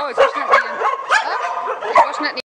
Oh, ik was net niet in. Huh? Ik was net niet.